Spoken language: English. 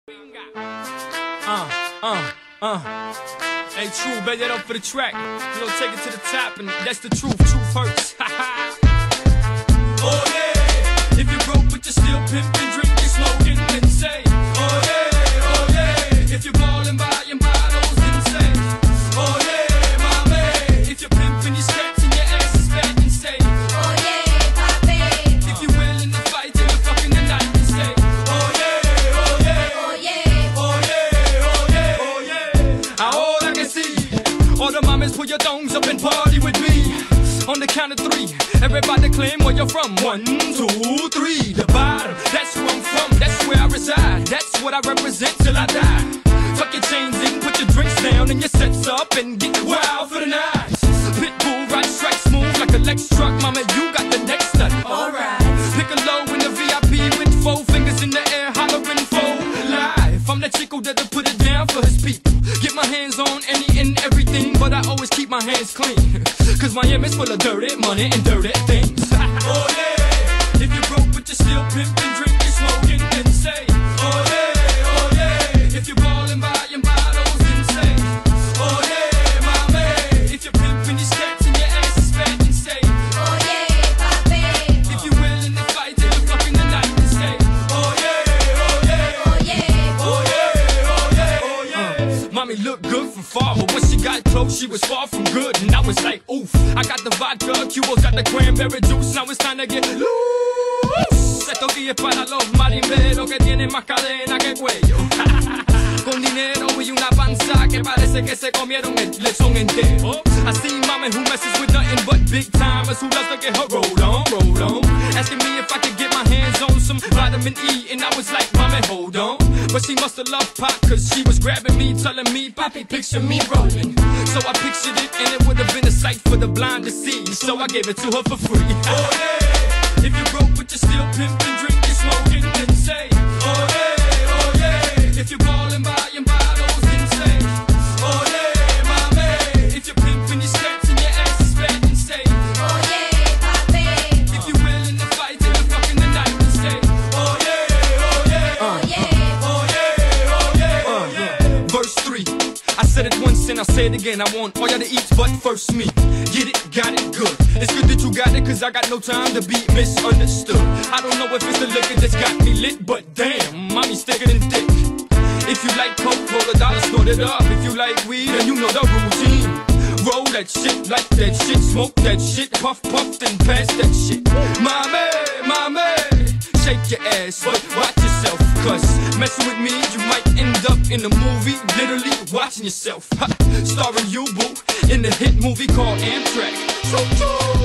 Hey, true, bet that up for the track. You know, take it to the top, and that's the truth. Truth hurts. Oh yeah, if you're broke but you're still pimping, drinking, smoking, then say, oh yeah, if you're ballin' buying bottles, then say, oh yeah, mommy. If you're pimping your skirts and your ass is fat, then say, oh yeah, papi. If you're willing to fight till you're fucking the night, then say, oh yeah, oh yeah, oh yeah, oh yeah, oh yeah, oh yeah. All I can see, all the mamas put your thongs up and party with me. On the count of three, everybody claim where you're from. 1, 2, 3, the bottom. That's where I'm from, that's where I reside. That's what I represent till I die. Tuck your chains in, put your drinks down and your sets up and get wild for the night. Pitbull, right strike smooth like a Lex truck. Mama, you got the next nut. Alright. Pick a low in the VIP with 4 fingers in the air, hollering for life. I'm that chico that'll put it down for his people. Get my hands on any and everything, but I always keep my hands clean. Cause Miami's full of dirty money and dirty things. Oh yeah, if you're broke but you're still pimping, drinking, smoking, then say, oh yeah, if you're ballin' buying bottles, then say, oh yeah, mommy. If you're pimping your skirts and your ass is fat, then say, oh yeah, papi. If you're willing to fight till you're fucking the night, then say, oh yeah, oh yeah, oh yeah, oh yeah, oh yeah, oh yeah. Mommy looked good from far, but when she got close, she was far from good, and I was like, oof. I got the vodka, Cubo's got the cranberry juice. Now it's time to get loose. Esto aquí es para los marimberos que tienen más cadena que cuello. Con dinero y una panza que parece que se comieron el lechón entero. I see mama who messes with nothing but big timers who loves to get her roll on. Asking me if I could get my hands on some vitamin E, and I was like, mommy, hold on. But she must have loved Pop, cause she was grabbing me, telling me, Papi, picture me rolling. So I pictured it, and it would have been a sight for the blind to see. So I gave it to her for free. Oh yeah, if you're broke but you're still pimping, drinking, smoking, then say, oh yeah, if you're ballin' buying bottles, then say, oh yeah, mommy. If you're pimping your skirts and your ass is fat, then say, oh yeah, papi. If you're willing to fight till you're fucking the night, then say, oh yeah, oh yeah, oh yeah, oh yeah, oh yeah, oh yeah. Verse 3, I said it once and I'll say it again. I want all y'all to eat but first me. Get it, got it, good. It's good that you got it, cause I got no time to be misunderstood. I don't know if it's the liquor that's got me lit, but damn, mommy's thicker than thick. If you like coke, roll a dollar, snort it up. If you like weed, then you know the routine. Roll that shit, like that shit, smoke that shit, puff, then pass that shit. Mommy, shake your ass, but watch yourself, cause messing with me, you might end up in a movie, literally watching yourself. Starring you, boo, in the hit movie called Amtrak. So